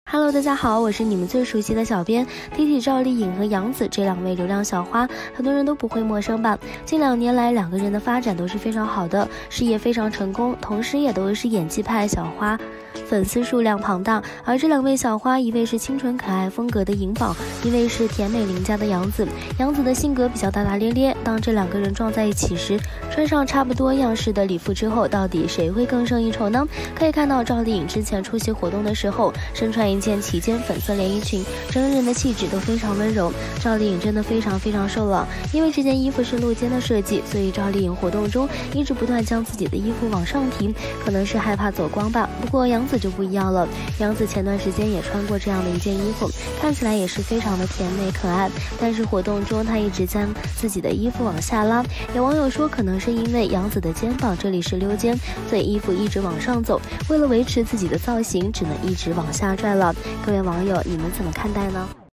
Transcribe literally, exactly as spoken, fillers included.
Hello， 大家好，我是你们最熟悉的小编。提起赵丽颖和杨紫这两位流量小花，很多人都不会陌生吧？近两年来，两个人的发展都是非常好的，事业非常成功，同时也都是演技派小花，粉丝数量庞大。而这两位小花，一位是清纯可爱风格的颖宝，一位是甜美邻家的杨紫。杨紫的性格比较大大咧咧，当这两个人撞在一起时，穿上差不多样式的礼服之后，到底谁会更胜一筹呢？可以看到赵丽颖之前出席活动的时候，身穿一件齐肩粉色连衣裙，整个人的气质都非常温柔。赵丽颖真的非常非常瘦了，因为这件衣服是露肩的设计，所以赵丽颖活动中一直不断将自己的衣服往上提，可能是害怕走光吧。不过杨紫就不一样了，杨紫前段时间也穿过这样的一件衣服，看起来也是非常的甜美可爱，但是活动中她一直将自己的衣服往下拉，有网友说可能是因为杨紫的肩膀这里是溜肩，所以衣服一直往上走，为了维持自己的造型，只能一直往下拽了。各位网友，你们怎么看待呢？